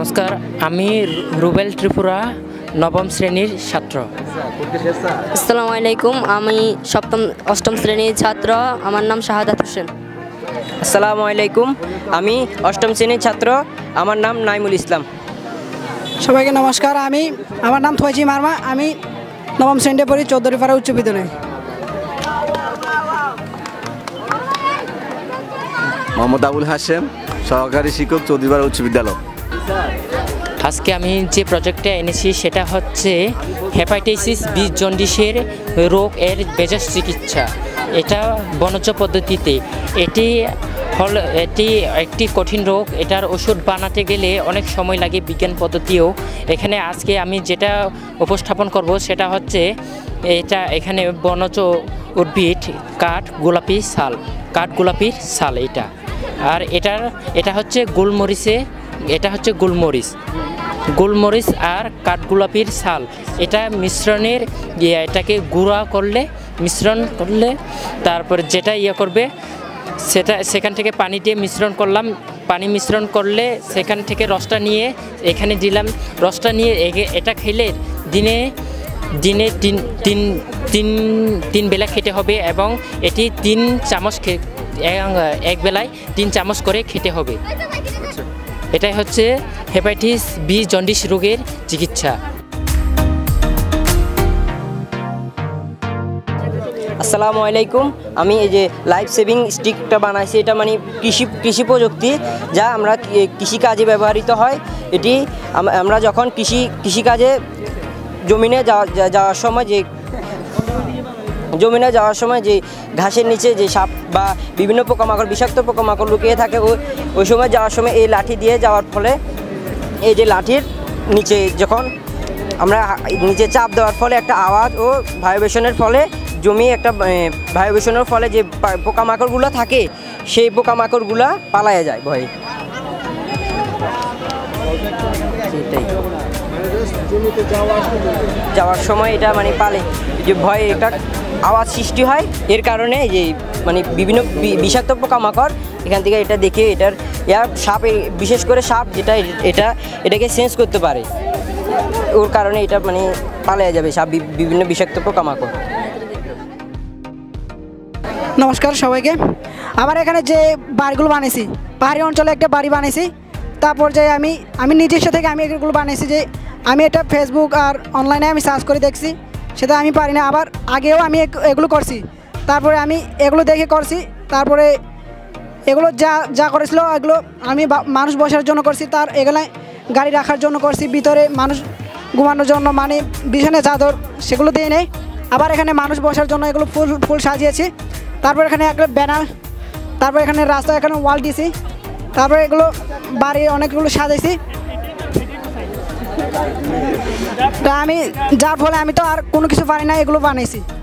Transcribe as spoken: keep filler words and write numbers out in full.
নমস্কার, আমি রুবেল ত্রিপুরা নবম শ্রেণীর ছাত্র। আসসালামু আলাইকুম, আমি সপ্তম অষ্টম শ্রেণীর ছাত্র। আমার নাম শাহাদাত হোসেন। আসসালামু আলাইকুম, আমি অষ্টম শ্রেণীর ছাত্র। আমার নাম নাইমুল ইসলাম। সবাইকে নমস্কার, আমি আমার নাম থয়জি মারমা। আমি নবম শ্রেণীতে পড়ি চৌধুরীপাড়া উচ্চ বিদ্যালয়ে। মোহাম্মদ আবুল হাশেম, সহকারী শিক্ষক, চৌধুরীপাড়া উচ্চ বিদ্যালয়। আজকে আমি যে প্রজেক্টটা এনেছি সেটা হচ্ছে হেপাটাইটিস বি জন্ডিসের রোগ এর ভেষজ চিকিৎসা। এটা বনজ পদ্ধতিতে। এটি হল এটি একটি কঠিন রোগ। এটার ওষুধ বানাতে গেলে অনেক সময় লাগে বিজ্ঞান পদ্ধতিও। এখানে আজকে আমি যেটা উপস্থাপন করব সেটা হচ্ছে এটা এখানে বনজ উদ্ভিদ কাঠ গোলাপি শাল, কাঠ গোলাপির শাল এটা। আর এটার এটা হচ্ছে গোলমরিচে এটা হচ্ছে গোলমরিচ গোলমরিচ আর কাঠগোলাপির শাল। এটা মিশ্রণের এটাকে গুঁড়া করলে মিশ্রণ করলে তারপরে যেটা ইয়ে করবে সেটা সেখান থেকে পানি দিয়ে মিশ্রণ করলাম। পানি মিশ্রণ করলে সেখান থেকে রসটা নিয়ে এখানে দিলাম। রসটা নিয়ে এটা খেলে দিনে দিনে তিন তিন তিন তিন বেলা খেতে হবে এবং এটি তিন চামচ এক বেলায় তিন চামচ করে খেতে হবে। এটাই হচ্ছে হেপাটাইটিস বি জন্ডিস রোগের চিকিৎসা। আসসালামু আলাইকুম, আমি এই যে লাইফ সেভিং স্টিকটা বানাইছি। এটা মানে কৃষি কৃষি প্রযুক্তি, যা আমরা কৃষিকাজে ব্যবহৃত হয়। এটি আমরা যখন কৃষি কৃষিকাজে জমিনে যাওয়ার সময় যে জমিনে যাওয়ার সময় যে ঘাসের নিচে যে সাপ বা বিভিন্ন পোকামাকড় বিষাক্ত পোকামাকড় লুকিয়ে থাকে, ওই ওই সময় যাওয়ার সময় এই লাঠি দিয়ে যাওয়ার ফলে এই যে লাঠির নিচে যখন আমরা নিচে চাপ দেওয়ার ফলে একটা আওয়াজ ও ভাইব্রেশনের ফলে জমি একটা ভাইব্রেশনের ফলে যে পোকামাকড়গুলো থাকে সেই পোকামাকড়গুলো পালায়া যায় ভয়ে। যাওয়ার সময় এটা মানে পালে যে ভয়ে একটা আওয়াজ সৃষ্টি হয়। এর কারণে যে মানে বিভিন্ন বিষাক্ত পোকামাকড় এখান থেকে এটা দেখে এটার ইয়ার সাপ, বিশেষ করে সাপ যেটা এটা এটাকে সেন্স করতে পারে, ওর কারণে এটা মানে পালিয়ে যাবে সাপ বিভিন্ন বিষাক্ত পোকামাকড়। নমস্কার সবাইকে। আমার এখানে যে বাড়িগুলো বানিয়েছি, পাহাড়ি অঞ্চলে একটা বাড়ি বানিয়েছি। তারপর যে আমি আমি নিজস্ব থেকে আমি এগুলো বানিয়েছি। যে আমি এটা ফেসবুক আর অনলাইনে আমি সার্চ করে দেখছি, সেটা আমি পারি না। আবার আগেও আমি এগুলো করছি, তারপরে আমি এগুলো দেখে করছি। তারপরে এগুলো যা যা করেছিল এগুলো আমি মানুষ বসার জন্য করছি। তার এগুলো গাড়ি রাখার জন্য করছি, ভিতরে মানুষ ঘুমানোর জন্য মানে বিছানা চাদর সেগুলো দিয়ে নেই। আবার এখানে মানুষ বসার জন্য এগুলো ফুল ফুল সাজিয়েছি। তারপর এখানে একটা ব্যানার, তারপর এখানে রাস্তা, এখানে ওয়াল দিয়েছি। তারপরে এগুলো বাড়ি অনেকগুলো সাজাইছি। তা আমি যার ফলে আমি তো আর কোনো কিছু পারি না, এগুলো বানাইছি।